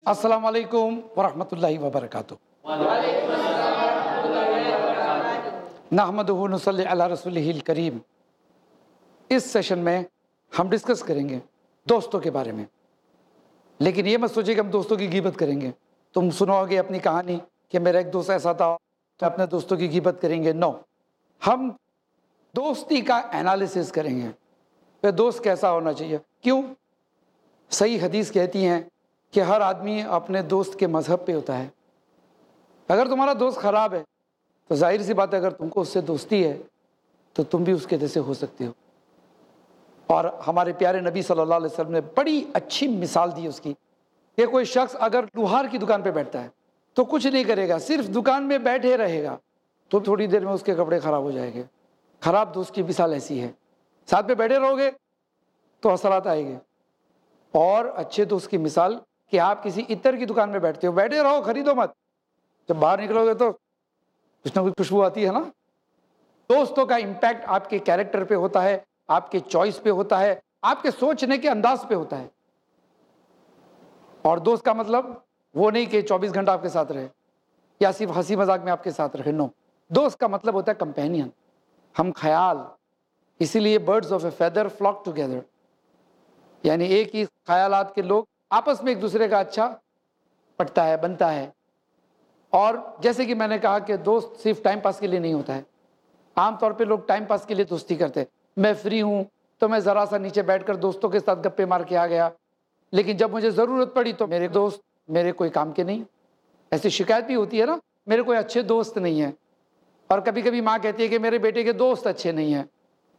अस्सलामु अलैकुम वरहमतुल्लाहि वबरकातुहू। नहमदुहु व नुसल्ली अला रसूलिहिल करीम। इस सेशन में हम डिस्कस करेंगे दोस्तों के बारे में, लेकिन ये मत सोचिए कि हम दोस्तों की गीबत करेंगे। तुम सुनोगे अपनी कहानी कि मेरा एक दोस्त ऐसा था, तो अपने दोस्तों की गीबत करेंगे। नो, हम दोस्ती का एनालिसिस करेंगे, फिर दोस्त कैसा होना चाहिए। क्यों? सही हदीस कहती हैं कि हर आदमी अपने दोस्त के मज़हब पे होता है। अगर तुम्हारा दोस्त ख़राब है तो जाहिर सी बात है, अगर तुमको उससे दोस्ती है तो तुम भी उसके जैसे हो सकते हो। और हमारे प्यारे नबी सल्लल्लाहु अलैहि वसल्लम ने बड़ी अच्छी मिसाल दी उसकी कि कोई शख्स अगर लुहार की दुकान पे बैठता है तो कुछ नहीं करेगा, सिर्फ दुकान में बैठे रहेगा, तो थोड़ी देर में उसके कपड़े ख़राब हो जाएंगे। ख़राब दोस्त की मिसाल ऐसी है। साथ में बैठे रहोगे तो असरात आएंगे। और अच्छे दोस्त की मिसाल कि आप किसी इत्र की दुकान में बैठते हो, बैठे रहो, खरीदो मत, जब बाहर निकलोगे तो कुछ ना कुछ खुशबू आती है ना। दोस्तों का इम्पैक्ट आपके कैरेक्टर पे होता है, आपके चॉइस पे होता है, आपके सोचने के अंदाज पे होता है। और दोस्त का मतलब वो नहीं कि 24 घंटा आपके साथ रहे या सिर्फ हंसी मजाक में आपके साथ रहे। नो, दोस्त का मतलब होता है कंपेनियन, हम ख्याल। इसीलिए birds of a feather flock together, यानी एक ही ख्यालात के लोग आपस में एक दूसरे का अच्छा पटता है, बनता है। और जैसे कि मैंने कहा कि दोस्त सिर्फ टाइम पास के लिए नहीं होता है। आमतौर पे लोग टाइम पास के लिए दोस्ती करते हैं। मैं फ्री हूँ तो मैं ज़रा सा नीचे बैठकर दोस्तों के साथ गप्पे मार के आ गया, लेकिन जब मुझे ज़रूरत पड़ी तो मेरे दोस्त मेरे कोई काम के नहीं। ऐसी शिकायत भी होती है ना, मेरे कोई अच्छे दोस्त नहीं है। और कभी कभी माँ कहती है कि मेरे बेटे के दोस्त अच्छे नहीं हैं।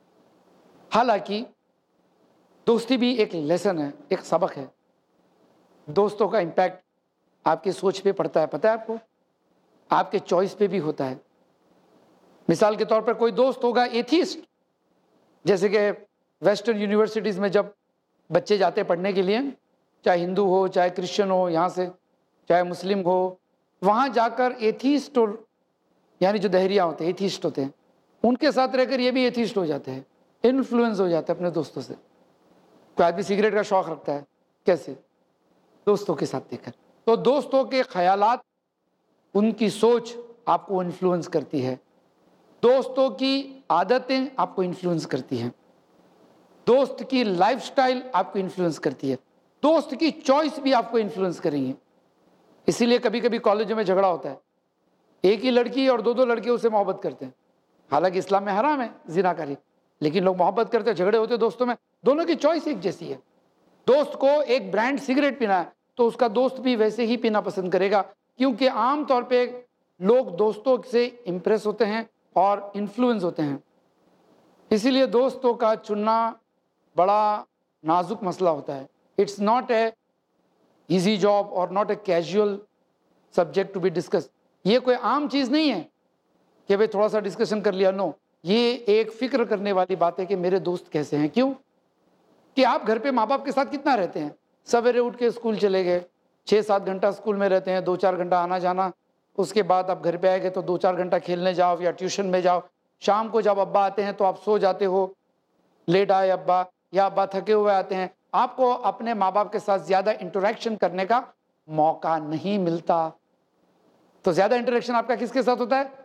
हालांकि दोस्ती भी एक लेसन है, एक सबक है। दोस्तों का इम्पैक्ट आपकी सोच पे पड़ता है, पता है आपको, आपके चॉइस पे भी होता है। मिसाल के तौर पर कोई दोस्त होगा एथीस्ट, जैसे कि वेस्टर्न यूनिवर्सिटीज़ में जब बच्चे जाते हैं पढ़ने के लिए, चाहे हिंदू हो चाहे क्रिश्चियन हो, यहाँ से चाहे मुस्लिम हो, वहाँ जाकर एथीस्ट और यानी जो दहरिया होते हैं, एथीस्ट होते हैं, उनके साथ रहकर ये भी एथीस्ट हो जाते हैं, इन्फ्लुएंस हो जाते हैं अपने दोस्तों से। कोई आदमी सिगरेट का शौक़ रखता है, कैसे? दोस्तों के साथ देखकर। तो दोस्तों के ख्यालात, उनकी सोच आपको इन्फ्लुएंस करती है। दोस्तों की आदतें आपको इन्फ्लुएंस करती हैं। दोस्त की लाइफस्टाइल आपको इन्फ्लुएंस करती है। दोस्त की चॉइस भी आपको इन्फ्लुएंस करेंगे। इसीलिए कभी कभी कॉलेजों में झगड़ा होता है, एक ही लड़की और दो लड़के उससे मोहब्बत करते हैं। हालांकि इस्लाम में हराम है जिनाकारी, लेकिन लोग मोहब्बत करते हैं, झगड़े होते हैं दोस्तों में। दोनों की चॉइस एक जैसी है। दोस्त को एक ब्रांड सिगरेट पीना है तो उसका दोस्त भी वैसे ही पीना पसंद करेगा, क्योंकि आमतौर पे लोग दोस्तों से इम्प्रेस होते हैं और इन्फ्लुएंस होते हैं। इसीलिए दोस्तों का चुनना बड़ा नाजुक मसला होता है। It's not a easy job और not a casual subject to be discuss. ये कोई आम चीज़ नहीं है कि भाई थोड़ा सा डिस्कशन कर लिया। नो, ये एक फिक्र करने वाली बात है कि मेरे दोस्त कैसे हैं। क्यों? कि आप घर पे माँ बाप के साथ कितना रहते हैं। सवेरे उठ के स्कूल चले गए, 6-7 घंटा स्कूल में रहते हैं, 2-4 घंटा आना जाना, उसके बाद आप घर पे आएंगे तो 2-4 घंटा खेलने जाओ या ट्यूशन में जाओ। शाम को जब अब्बा आते हैं तो आप सो जाते हो, लेट आए अब्बा या अब्बा थके हुए आते हैं। आपको अपने माँ बाप के साथ ज़्यादा इंटरेक्शन करने का मौका नहीं मिलता। तो ज़्यादा इंटरेक्शन आपका किसके साथ होता है?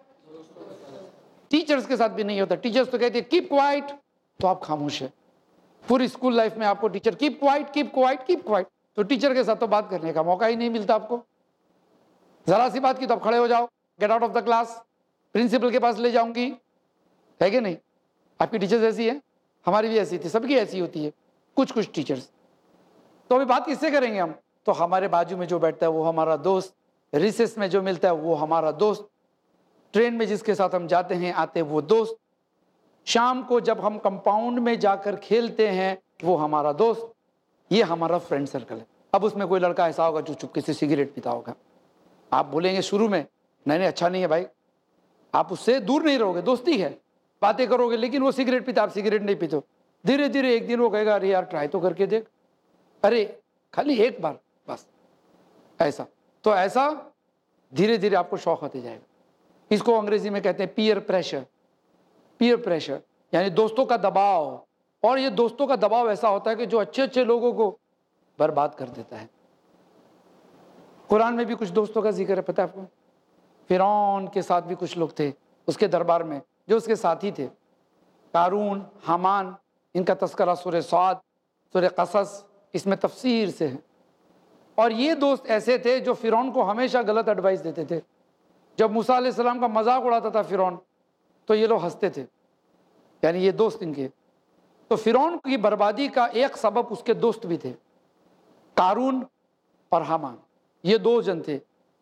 टीचर्स के साथ भी नहीं होता। टीचर्स तो कहते हैं कीप क्वाइट, तो आप खामोश है। पूरी स्कूल लाइफ में आपको teacher keep quiet keep quiet keep quiet, तो टीचर के साथ तो बात करने का मौका ही नहीं मिलता आपको। जरा सी बात की तो आप खड़े हो जाओ, get out of the class, principal के पास ले जाऊंगी, है कि नहीं? आपकी टीचर्स ऐसी है, हमारी भी ऐसी थी, सबकी ऐसी होती है कुछ टीचर्स। तो अभी बात किससे करेंगे हम? तो हमारे बाजू में जो बैठता है वो हमारा दोस्त, रिसेस में जो मिलता है वो हमारा दोस्त, ट्रेन में जिसके साथ हम जाते हैं आते हैं वो दोस्त, शाम को जब हम कंपाउंड में जाकर खेलते हैं वो हमारा दोस्त। ये हमारा फ्रेंड सर्कल है। अब उसमें कोई लड़का ऐसा होगा जो चुपके से सिगरेट पीता होगा। आप बोलेंगे शुरू में नहीं अच्छा नहीं है भाई, आप उससे दूर नहीं रहोगे, दोस्ती है, बातें करोगे, लेकिन वो सिगरेट पीता, आप सिगरेट नहीं पीते। धीरे धीरे एक दिन वो कहेगा अरे यार ट्राई तो करके देख, अरे खाली एक बार बस, ऐसा। तो ऐसा धीरे धीरे आपको शौक होते जाएगा। इसको अंग्रेजी में कहते हैं पीयर प्रेशर। पीयर प्रेशर यानी दोस्तों का दबाव। और ये दोस्तों का दबाव ऐसा होता है कि जो अच्छे अच्छे लोगों को बर्बाद कर देता है। कुरान में भी कुछ दोस्तों का जिक्र है, पता है आपको? फिरौन के साथ भी कुछ लोग थे उसके दरबार में जो उसके साथी थे। कारून, हामान, इनका तस्करा सूरह सौद, सूरह कसस, इसमें तफसीर से है। और ये दोस्त ऐसे थे जो फिरौन को हमेशा गलत एडवाइस देते थे। जब मूसा अलैहिस्सलाम का मजाक उड़ाता था फिरौन, तो ये लोग हंसते थे, यानी ये दोस्त इनके। तो फिरौन की बर्बादी का एक सबब उसके दोस्त भी थे, कारून और हामान, ये दो जन थे।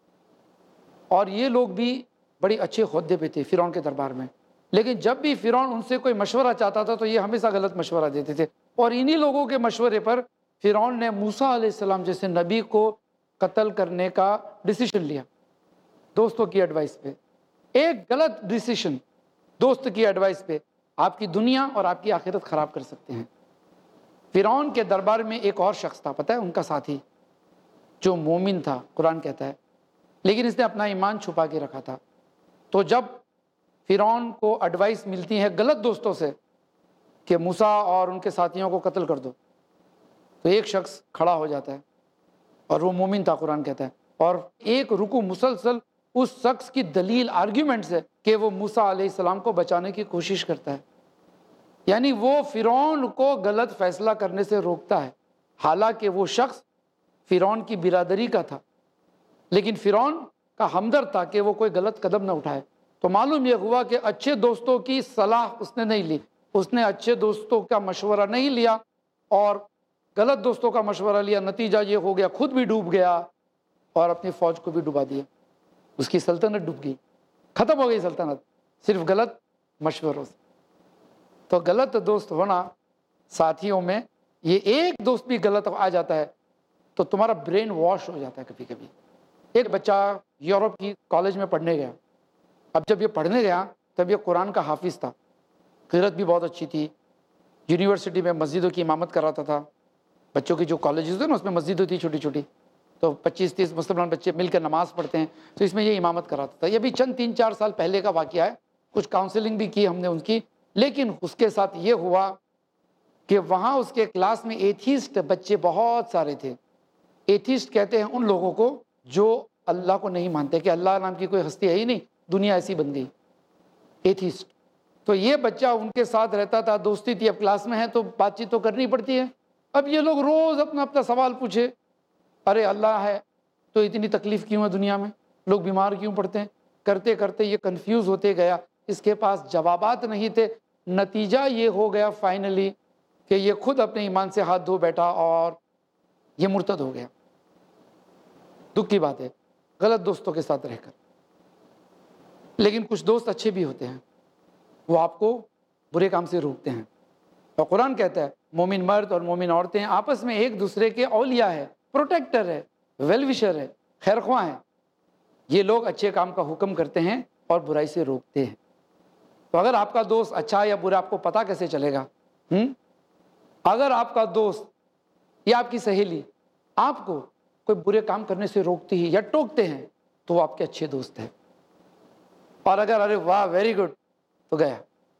और ये लोग भी बड़ी अच्छे ओहदे पे थे फिरौन के दरबार में। लेकिन जब भी फिरौन उनसे कोई मशवरा चाहता था तो ये हमेशा गलत मशवरा देते थे। और इन्हीं लोगों के मशवरे पर फिरौन ने मूसा अलैहिस्सलाम जैसे नबी को कत्ल करने का डिसीजन लिया, दोस्तों की एडवाइस पे। एक गलत डिसीजन दोस्त की एडवाइस पे आपकी दुनिया और आपकी आखिरत ख़राब कर सकते हैं। फिरौन के दरबार में एक और शख्स था, पता है, उनका साथी, जो मोमिन था, कुरान कहता है, लेकिन इसने अपना ईमान छुपा के रखा था। तो जब फिरौन को एडवाइस मिलती है गलत दोस्तों से कि मूसा और उनके साथियों को कत्ल कर दो, तो एक शख्स खड़ा हो जाता है और वो मोमिन था, कुरान कहता है, और एक रुकू मुसलसल उस शख्स की दलील आर्ग्यूमेंट से कि वो मूसा अलैहिस्सलाम को बचाने की कोशिश करता है। यानी वो फिरौन को गलत फैसला करने से रोकता है। हालांकि वो शख्स फिरौन की बिरादरी का था, लेकिन फिरौन का हमदर्द था कि वो कोई गलत कदम ना उठाए। तो मालूम यह हुआ कि अच्छे दोस्तों की सलाह उसने नहीं ली, उसने अच्छे दोस्तों का मशवरा नहीं लिया और गलत दोस्तों का मशवरा लिया। नतीजा ये हो गया, खुद भी डूब गया और अपनी फ़ौज को भी डुबा दिया। उसकी सल्तनत डूब गई, ख़त्म हो गई सल्तनत, सिर्फ गलत मशवरों से। तो गलत दोस्त होना साथियों में, ये एक दोस्त भी गलत आ जाता है तो तुम्हारा ब्रेन वॉश हो जाता है कभी कभी। एक बच्चा यूरोप की कॉलेज में पढ़ने गया। अब जब ये पढ़ने गया तब ये कुरान का हाफिज़ था, क़िरात भी बहुत अच्छी थी, यूनिवर्सिटी में मस्जिदों की इमामत कराता था। बच्चों की जो कॉलेजेस थे ना, उसमें मस्जिद होती छोटी छोटी, तो 25-30 मुसलमान बच्चे मिलकर नमाज़ पढ़ते हैं, तो इसमें ये इमामत कराता था। ये भी चंद 3-4 साल पहले का वाक़या है। कुछ काउंसलिंग भी की हमने उनकी, लेकिन उसके साथ ये हुआ कि वहाँ उसके क्लास में एथीस्ट बच्चे बहुत सारे थे। एथीस्ट कहते हैं उन लोगों को जो अल्लाह को नहीं मानते, कि अल्लाह नाम की कोई हस्ती है ही नहीं, दुनिया ऐसी बन गई, एथीस्ट। तो ये बच्चा उनके साथ रहता था, दोस्ती थी। अब क्लास में है तो बातचीत तो करनी पड़ती है। अब ये लोग रोज़ अपना अपना सवाल पूछे, अरे अल्लाह है तो इतनी तकलीफ़ क्यों है दुनिया में, लोग बीमार क्यों पड़ते हैं। करते करते ये कंफ्यूज होते गया, इसके पास जवाबात नहीं थे। नतीजा ये हो गया फाइनली कि ये खुद अपने ईमान से हाथ धो बैठा और ये मुर्तद हो गया। दुख की बात है गलत दोस्तों के साथ रहकर। लेकिन कुछ दोस्त अच्छे भी होते हैं, वो आपको बुरे काम से रोकते हैं। और कुरान कहता है मोमिन मर्द और मोमिन औरतें आपस में एक दूसरे के औलिया है, प्रोटेक्टर है, वेलविशर है, खैरख्वाह है। ये लोग अच्छे काम का हुक्म करते हैं और बुराई से रोकते हैं। तो अगर आपका दोस्त अच्छा या बुरा आपको पता कैसे चलेगा? अगर आपका दोस्त या आपकी सहेली आपको कोई बुरे काम करने से रोकती है या टोकते हैं तो वो आपके अच्छे दोस्त हैं। और अगर अरे वाह वेरी गुड तो गया।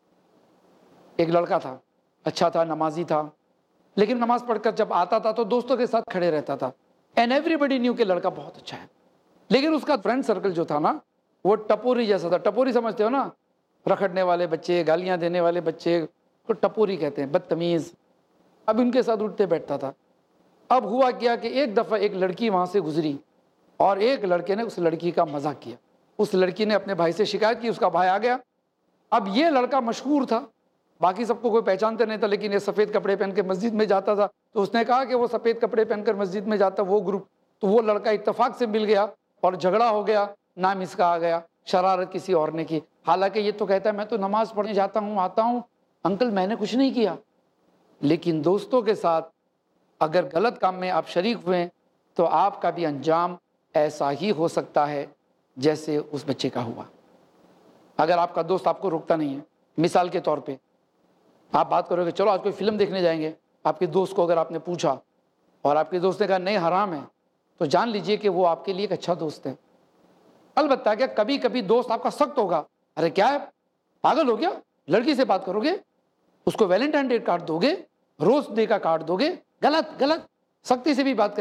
एक लड़का था, अच्छा था, नमाजी था, लेकिन नमाज पढ़कर जब आता था तो दोस्तों के साथ खड़े रहता था एंड एवरीबडी न्यू कि लड़का बहुत अच्छा है। लेकिन उसका फ्रेंड सर्कल जो था ना, वो टपोरी जैसा था। टपोरी समझते हो ना, रखड़ने वाले बच्चे, गालियां देने वाले बच्चे को टपोरी कहते हैं, बदतमीज़। अब उनके साथ उठते बैठता था। अब हुआ क्या कि एक दफ़ा एक लड़की वहाँ से गुजरी और एक लड़के ने उस लड़की का मजाक किया। उस लड़की ने अपने भाई से शिकायत की, उसका भाई आ गया। अब ये लड़का मशहूर था, बाकी सबको कोई पहचानते नहीं था, लेकिन ये सफ़ेद कपड़े पहन के मस्जिद में जाता था। तो उसने कहा कि वो सफ़ेद कपड़े पहनकर मस्जिद में जाता वो ग्रुप। तो वो लड़का इत्तेफाक से मिल गया और झगड़ा हो गया, नाम इसका आ गया, शरारत किसी और ने की। हालांकि ये तो कहता है मैं तो नमाज़ पढ़ने जाता हूँ, आता हूँ, अंकल मैंने कुछ नहीं किया। लेकिन दोस्तों के साथ अगर गलत काम में आप शरीक हुए तो आपका भी अंजाम ऐसा ही हो सकता है जैसे उस बच्चे का हुआ। अगर आपका दोस्त आपको रोकता नहीं है, मिसाल के तौर पे आप बात करोगे चलो आज कोई फिल्म देखने जाएंगे, आपके दोस्त को अगर आपने पूछा और आपके दोस्त ने कहा नहीं हराम है, तो जान लीजिए कि वो आपके लिए एक अच्छा दोस्त है। अलबत्ता क्या कभी कभी दोस्त आपका सख्त होगा, अरे क्या है पागल हो गया, लड़की से बात करोगे, उसको वैलेंटाइन डे कार्ड दोगे, रोज डे का कार्ड दोगे, गलत गलत, सख्ती से भी बात करेगा।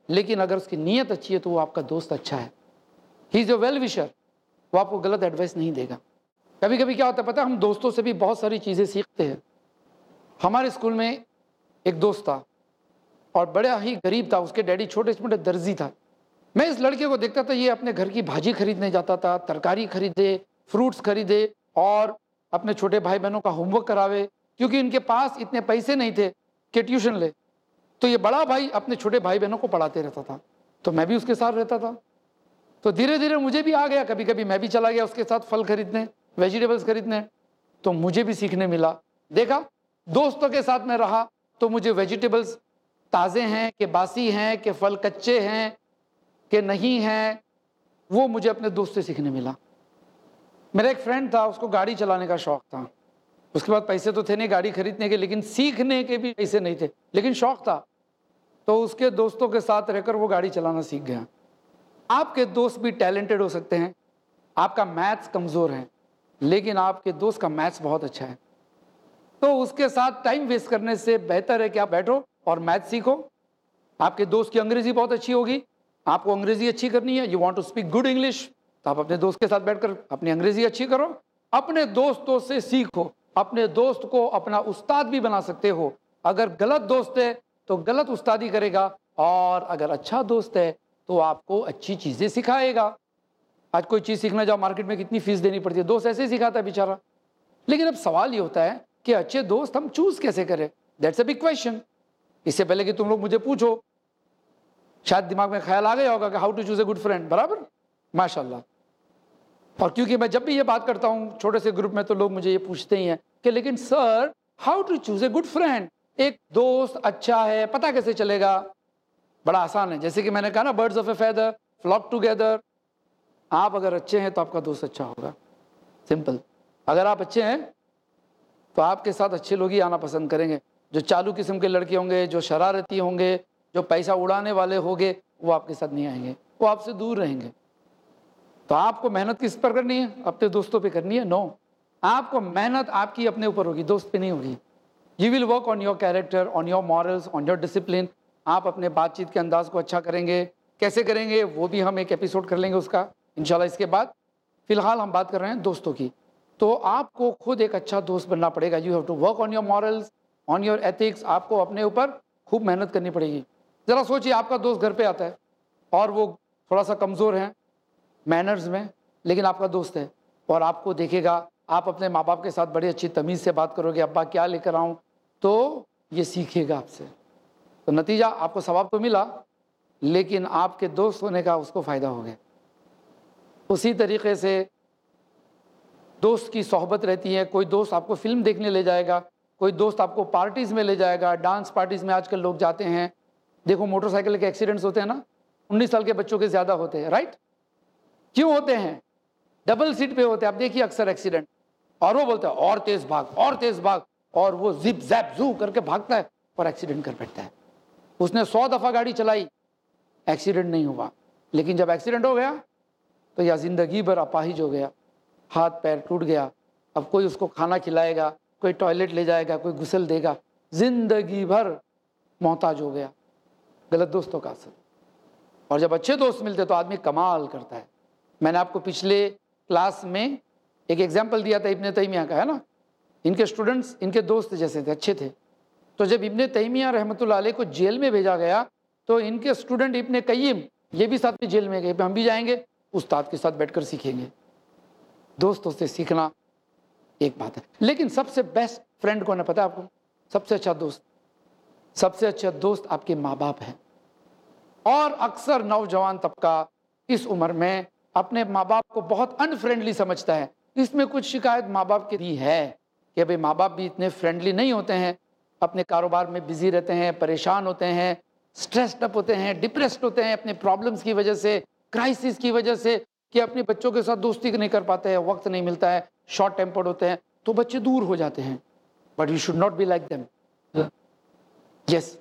लेकिन अगर उसकी नीयत अच्छी है तो वो आपका दोस्त अच्छा है। He is a well wisher, वो आपको गलत एडवाइस नहीं देगा। कभी कभी क्या होता है पता है, हम दोस्तों से भी बहुत सारी चीज़ें सीखते हैं। हमारे स्कूल में एक दोस्त था और बड़ा ही गरीब था, उसके डैडी छोटे छोटे दर्जी था। मैं इस लड़के को देखता था, ये अपने घर की भाजी खरीदने जाता था, तरकारी खरीदे, फ्रूट्स खरीदे और अपने छोटे भाई बहनों का होमवर्क करावे, क्योंकि इनके पास इतने पैसे नहीं थे कि ट्यूशन ले। तो ये बड़ा भाई अपने छोटे भाई बहनों को पढ़ाते रहता था, तो मैं भी उसके साथ रहता था। तो धीरे धीरे मुझे भी आ गया, कभी कभी मैं भी चला गया उसके साथ फल खरीदने, वेजिटेबल्स खरीदने, तो मुझे भी सीखने मिला। देखा, दोस्तों के साथ में रहा तो मुझे वेजिटेबल्स ताज़े हैं कि बासी हैं, कि फल कच्चे हैं कि नहीं हैं, वो मुझे अपने दोस्त से सीखने मिला। मेरा एक फ्रेंड था, उसको गाड़ी चलाने का शौक था। उसके बाद पैसे तो थे नहीं गाड़ी खरीदने के, लेकिन सीखने के भी पैसे नहीं थे, लेकिन शौक था। तो उसके दोस्तों के साथ रहकर वो गाड़ी चलाना सीख गया। आपके दोस्त भी टैलेंटेड हो सकते हैं, आपका मैथ्स कमज़ोर है, लेकिन आपके दोस्त का मैथ्स बहुत अच्छा है, तो उसके साथ टाइम वेस्ट करने से बेहतर है कि आप बैठो और मैथ सीखो। आपके दोस्त की अंग्रेजी बहुत अच्छी होगी, आपको अंग्रेजी अच्छी करनी है, you want to speak good English, तो आप अपने दोस्त के साथ बैठकर अपनी अंग्रेजी अच्छी करो। अपने दोस्तों से सीखो, अपने दोस्त को अपना उस्ताद भी बना सकते हो। अगर गलत दोस्त है तो गलत उस्तादी करेगा, और अगर अच्छा दोस्त है तो आपको अच्छी चीज़ें सिखाएगा। आज कोई चीज़ सीखना जाओ मार्केट में कितनी फीस देनी पड़ती है, दोस्त ऐसे ही सिखाता है बेचारा। लेकिन अब सवाल ये होता है कि अच्छे दोस्त हम चूज कैसे करें, दैट्स अ बिग क्वेश्चन। इससे पहले कि तुम लोग मुझे पूछो, शायद दिमाग में ख्याल आ गया होगा कि how to choose a good friend, बराबर, माशाल्लाह। और क्योंकि मैं जब भी ये बात करता हूँ छोटे से ग्रुप में, तो लोग मुझे ये पूछते ही हैं कि लेकिन sir how to choose a good friend, एक दोस्त अच्छा है पता कैसे चलेगा? बड़ा आसान है, जैसे कि मैंने कहा ना, birds of a feather flock together. आप अगर अच्छे हैं तो आपका दोस्त अच्छा होगा, सिंपल। अगर आप अच्छे हैं तो आपके साथ अच्छे लोग ही आना पसंद करेंगे। जो चालू किस्म के लड़के होंगे, जो शरारती होंगे, जो पैसा उड़ाने वाले होंगे, वो आपके साथ नहीं आएंगे, वो आपसे दूर रहेंगे। तो आपको मेहनत किस पर करनी है? अपने दोस्तों पे करनी है? नो, आपको मेहनत आपकी अपने ऊपर होगी, दोस्त पे नहीं होगी। You will work on your character, on your morals, on your discipline. आप अपने बातचीत के अंदाज को अच्छा करेंगे। कैसे करेंगे वो भी हम एक एपिसोड कर लेंगे उसका इंशाल्लाह इसके बाद। फिलहाल हम बात कर रहे हैं दोस्तों की। तो आपको खुद एक अच्छा दोस्त बनना पड़ेगा। You have to work on your morals, on your ethics. आपको अपने ऊपर खूब मेहनत करनी पड़ेगी। ज़रा सोचिए, आपका दोस्त घर पे आता है और वो थोड़ा सा कमज़ोर है मैनर्स में, लेकिन आपका दोस्त है और आपको देखेगा, आप अपने माँ बाप के साथ बड़ी अच्छी तमीज़ से बात करोगे, अब्बा क्या लेकर आऊँ, तो ये सीखेगा आपसे। तो नतीजा आपको सवाब तो मिला, लेकिन आपके दोस्त होने का उसको फ़ायदा हो गया। उसी तरीके से दोस्त की सोहबत रहती है। कोई दोस्त आपको फिल्म देखने ले जाएगा, कोई दोस्त आपको पार्टीज़ में ले जाएगा, डांस पार्टीज़ में आजकल लोग जाते हैं। देखो मोटरसाइकिल के एक्सीडेंट्स होते हैं ना, 19 साल के बच्चों के ज़्यादा होते हैं, राइट? क्यों होते हैं? डबल सीट पे होते हैं, आप देखिए अक्सर एक्सीडेंट। और वो बोलता है और तेज़ भाग, और तेज़ भाग, और वो जिप जैप जू करके भागता है और एक्सीडेंट कर बैठता है। उसने 100 दफ़ा गाड़ी चलाई, एक्सीडेंट नहीं हुआ, लेकिन जब एक्सीडेंट हो गया तो या ज़िंदगी भर अपाहिज हो गया, हाथ पैर टूट गया। अब कोई उसको खाना खिलाएगा, कोई टॉयलेट ले जाएगा, कोई गुसल देगा, ज़िंदगी भर मोहताज हो गया। गलत दोस्तों का असर। और जब अच्छे दोस्त मिलते तो आदमी कमाल करता है। मैंने आपको पिछले क्लास में एक एग्जाम्पल दिया था इब्ने तैमिया का, है ना? इनके स्टूडेंट्स इनके दोस्त जैसे थे, अच्छे थे। तो जब इब्ने तैमिया रहमतुल्लाह अलैह को जेल में भेजा गया तो इनके स्टूडेंट इब्ने कय्यिम ये भी साथ में जेल में गए, हम भी जाएंगे, उस्ताद के साथ बैठकर सीखेंगे। दोस्तों से सीखना एक बात है, लेकिन सबसे बेस्ट फ्रेंड कौन है पता है आपको? सबसे अच्छा दोस्त, सबसे अच्छा दोस्त आपके माँ बाप हैं। और अक्सर नौजवान तबका इस उम्र में अपने माँ बाप को बहुत अनफ्रेंडली समझता है। इसमें कुछ शिकायत माँ बाप की भी है कि भाई माँ बाप भी इतने फ्रेंडली नहीं होते हैं, अपने कारोबार में बिजी रहते हैं, परेशान होते हैं, स्ट्रेस्ड अप होते हैं, डिप्रेस्ड होते हैं अपने प्रॉब्लम्स की वजह से, क्राइसिस की वजह से, कि अपने बच्चों के साथ दोस्ती नहीं कर पाते हैं, वक्त नहीं मिलता है, शॉर्ट टेम्पर्ड होते हैं, तो बच्चे दूर हो जाते हैं। But you should not be like them. Yes,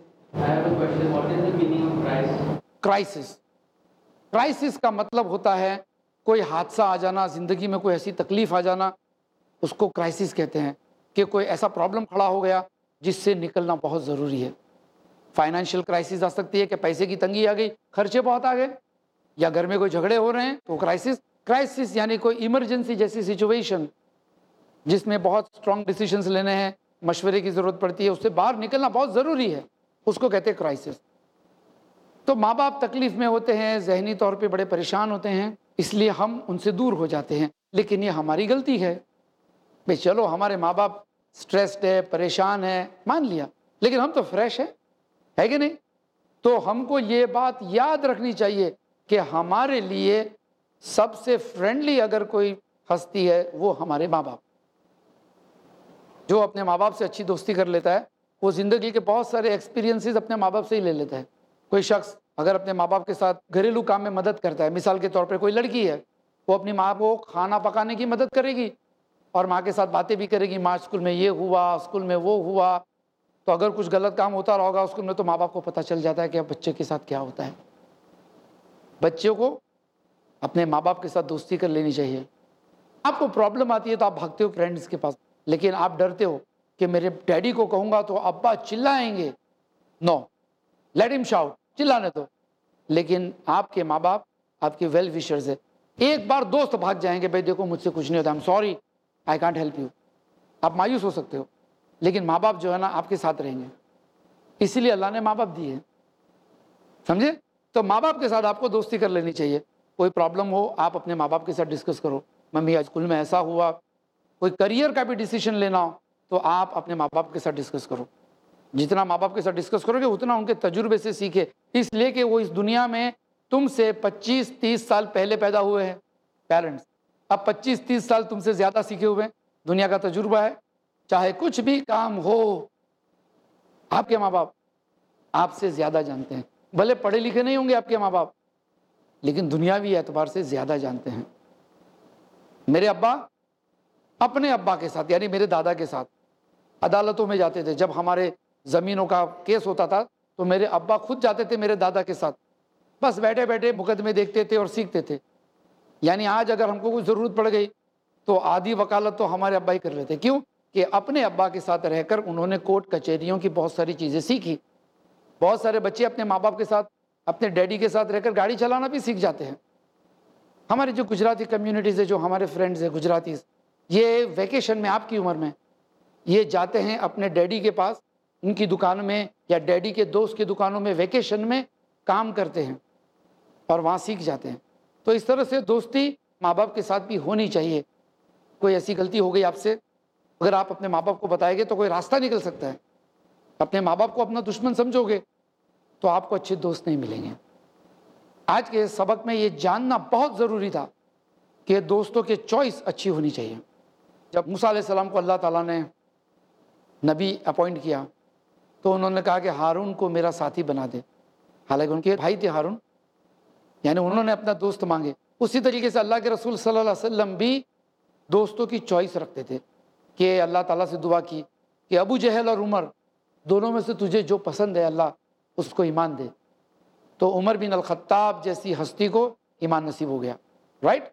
crisis. Crisis का मतलब होता है कोई हादसा आ जाना, ज़िंदगी में कोई ऐसी तकलीफ आ जाना, उसको क्राइसिस कहते हैं। कि कोई ऐसा प्रॉब्लम खड़ा हो गया जिससे निकलना बहुत ज़रूरी है। फाइनेंशियल क्राइसिस आ सकती है कि पैसे की तंगी आ गई, खर्चे बहुत आ गए, या घर में कोई झगड़े हो रहे हैं तो क्राइसिस यानी कोई इमरजेंसी जैसी सिचुएशन जिसमें बहुत स्ट्रांग डिसीजंस लेने हैं, मशवरे की ज़रूरत पड़ती है, उससे बाहर निकलना बहुत ज़रूरी है, उसको कहते हैं क्राइसिस। तो माँ बाप तकलीफ़ में होते हैं, जहनी तौर पे बड़े परेशान होते हैं, इसलिए हम उनसे दूर हो जाते हैं। लेकिन ये हमारी गलती है। भाई चलो हमारे माँ बाप स्ट्रेस्ड है, परेशान है, मान लिया, लेकिन हम तो फ्रेश है कि नहीं? तो हमको ये बात याद रखनी चाहिए कि हमारे लिए सबसे फ्रेंडली अगर कोई हस्ती है वो हमारे माँ बाप। जो अपने माँ बाप से अच्छी दोस्ती कर लेता है वो ज़िंदगी के बहुत सारे एक्सपीरियंसेस अपने माँ बाप से ही ले लेता है। कोई शख्स अगर अपने माँ बाप के साथ घरेलू काम में मदद करता है, मिसाल के तौर पर कोई लड़की है, वो अपनी माँ को खाना पकाने की मदद करेगी और माँ के साथ बातें भी करेगी, माँ स्कूल में ये हुआ, स्कूल में वो हुआ, तो अगर कुछ गलत काम होता रहा होगा स्कूल में तो माँ बाप को पता चल जाता है कि अब बच्चे के साथ क्या होता है। बच्चों को अपने माँ बाप के साथ दोस्ती कर लेनी चाहिए। आपको प्रॉब्लम आती है तो आप भागते हो फ्रेंड्स के पास, लेकिन आप डरते हो कि मेरे डैडी को कहूँगा तो अब्बा चिल्लाएंगे। नो, लेट हिम शाउट, चिल्लाने दो। लेकिन आपके माँ बाप आपके वेल विशर्स है। एक बार दोस्त भाग जाएंगे, भाई देखो मुझसे कुछ नहीं होता, I am sorry, I can't help you, आप मायूस हो सकते हो, लेकिन माँ बाप जो है ना आपके साथ रहेंगे। इसीलिए अल्लाह ने माँ बाप दिए, समझे? तो माँ बाप के साथ आपको दोस्ती कर लेनी चाहिए। कोई प्रॉब्लम हो आप अपने माँ बाप के साथ डिस्कस करो, मम्मी आज स्कूल में ऐसा हुआ। कोई करियर का भी डिसीजन लेना हो तो आप अपने माँ बाप के साथ डिस्कस करो। जितना माँ बाप के साथ डिस्कस करोगे उतना उनके तजुर्बे से सीखे, इसलिए कि वो इस दुनिया में तुमसे 25-30 साल पहले पैदा हुए हैं पेरेंट्स। अब 25-30 साल तुमसे ज़्यादा सीखे हुए हैं, दुनिया का तजुर्बा है। चाहे कुछ भी काम हो, आपके माँ बाप आपसे ज़्यादा जानते हैं। भले पढ़े लिखे नहीं होंगे आपके माँ बाप, लेकिन दुनियावी एतबार से ज़्यादा जानते हैं। मेरे अब्बा अपने अब्बा के साथ यानी मेरे दादा के साथ अदालतों में जाते थे। जब हमारे ज़मीनों का केस होता था तो मेरे अब्बा खुद जाते थे मेरे दादा के साथ, बस बैठे बैठे मुकदमे देखते थे और सीखते थे। यानी आज अगर हमको कोई ज़रूरत पड़ गई तो आधी वकालत तो हमारे अब्बा ही कर लेते। क्यों? कि अपने अब्बा के साथ रहकर उन्होंने कोर्ट कचहरियों की बहुत सारी चीज़ें सीखी। बहुत सारे बच्चे अपने माँ बाप के साथ, अपने डैडी के साथ रहकर गाड़ी चलाना भी सीख जाते हैं। हमारे जो गुजराती कम्युनिटीज़ है, जो हमारे फ्रेंड्स हैं गुजरातीज़, ये वैकेशन में आपकी उम्र में ये जाते हैं अपने डैडी के पास, उनकी दुकान में या डैडी के दोस्त की दुकानों में वैकेशन में काम करते हैं और वहाँ सीख जाते हैं। तो इस तरह से दोस्ती माँ बाप के साथ भी होनी चाहिए। कोई ऐसी गलती हो गई आपसे, अगर आप अपने माँ बाप को बताएंगे तो कोई रास्ता निकल सकता है। अपने माँ बाप को अपना दुश्मन समझोगे तो आपको अच्छे दोस्त नहीं मिलेंगे। आज के सबक में ये जानना बहुत ज़रूरी था कि दोस्तों के चॉइस अच्छी होनी चाहिए। जब मूसा अलैहिस्सलाम को अल्लाह ताला ने नबी अपॉइंट किया तो उन्होंने कहा कि हारून को मेरा साथी बना दे। हालांकि उनके भाई थे हारून, यानी उन्होंने अपना दोस्त मांगे। उसी तरीके से अल्लाह के रसूल सल्लल्लाहु अलैहि वसल्लम भी दोस्तों की चॉइस रखते थे कि अल्लाह ताला से दुआ की कि अबू जहल और उमर दोनों में से तुझे जो पसंद है अल्लाह उसको ईमान दे। तो उमर बिन अल-खत्ताब जैसी हस्ती को ईमान नसीब हो गया, राइट?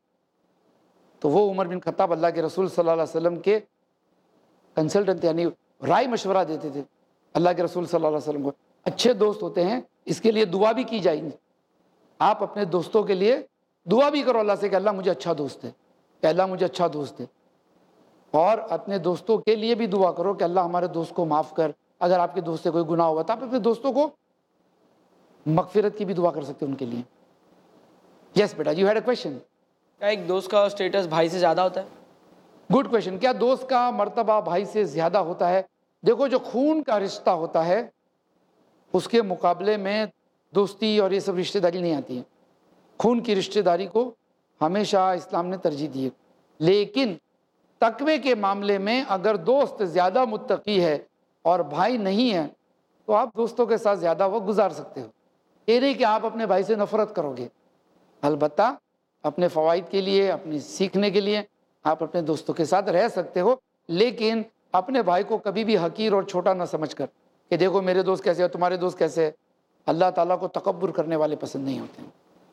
तो वो उमर बिन खत्ताब अल्लाह के रसूल सल्लल्लाहु अलैहि वसल्लम के कंसल्टेंट यानी राय मशवरा देते थे अल्लाह के रसूल सल्लल्लाहु अलैहि वसल्लम को। अच्छे दोस्त होते हैं, इसके लिए दुआ भी की जाएगी। आप अपने दोस्तों के लिए दुआ भी करो अल्लाह से कि अल्लाह मुझे अच्छा दोस्त है, कि अल्लाह मुझे अच्छा दोस्त है। और अपने दोस्तों के लिए भी दुआ करो कि अल्लाह हमारे दोस्त को माफ़ कर। अगर आपके दोस्त से कोई गुनाह हुआ तो आप अपने दोस्तों को मगफिरत की भी दुआ कर सकते हो उनके लिए। यस बेटा, यू हैड अ क्वेश्चन। क्या एक दोस्त का स्टेटस भाई से ज़्यादा होता है? Good question. क्या दोस्त का मर्तबा भाई से ज़्यादा होता है? देखो, जो खून का रिश्ता होता है उसके मुकाबले में दोस्ती और ये सब रिश्तेदारी नहीं आती है। खून की रिश्तेदारी को हमेशा इस्लाम ने तरजीह दी है। लेकिन तकवे के मामले में अगर दोस्त ज़्यादा मुत्तकी है और भाई नहीं है तो आप दोस्तों के साथ ज़्यादा वक्त गुजार सकते हो। ये नहीं कि आप अपने भाई से नफ़रत करोगे। अलबत्ता अपने फ़वाइद के लिए, अपनी सीखने के लिए आप अपने दोस्तों के साथ रह सकते हो, लेकिन अपने भाई को कभी भी हकीर और छोटा ना समझकर कि देखो मेरे दोस्त कैसे है, तुम्हारे दोस्त कैसे है। अल्लाह ताला को तकब्बुर करने वाले पसंद नहीं होते।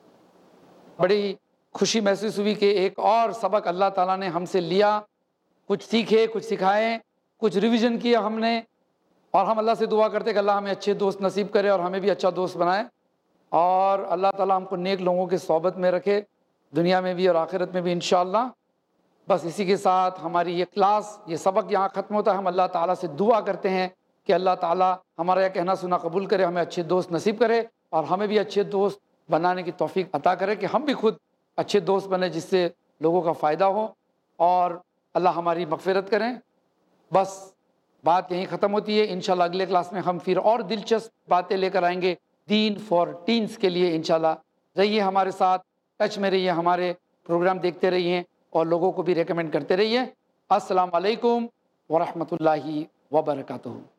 बड़ी खुशी महसूस हुई कि एक और सबक अल्लाह ताला ने हमसे लिया, कुछ सीखे, कुछ सिखाए, कुछ रिवीजन किया हमने। और हम अल्लाह से दुआ करते हैं कि अल्लाह हमें अच्छे दोस्त नसीब करे और हमें भी अच्छा दोस्त बनाए, और अल्लाह ताला हमको नेक लोगों के सोबत में रखे, दुनिया में भी और आखिरत में भी इंशाअल्लाह। बस इसी के साथ हमारी ये क्लास, ये सबक यहाँ ख़त्म होता है। हम अल्लाह ताला से दुआ करते हैं कि अल्लाह ताला हमारा यह कहना सुना कबूल करे, हमें अच्छे दोस्त नसीब करे और हमें भी अच्छे दोस्त बनाने की तौफीक अता करे कि हम भी खुद अच्छे दोस्त बने जिससे लोगों का फ़ायदा हो, और अल्लाह हमारी मग़फ़िरत करें। बस बात यहीं ख़त्म होती है। इंशाल्लाह अगले क्लास में हम फिर और दिलचस्प बातें लेकर आएंगे दीन फॉर टीन्स के लिए। इंशाल्लाह रहिए हमारे साथ, टच में रहिए, हमारे प्रोग्राम देखते रहिए और लोगों को भी रेकमेंड करते रहिए। अस्सलाम वालेकुम व रहमतुल्लाहि व बरकातुहू।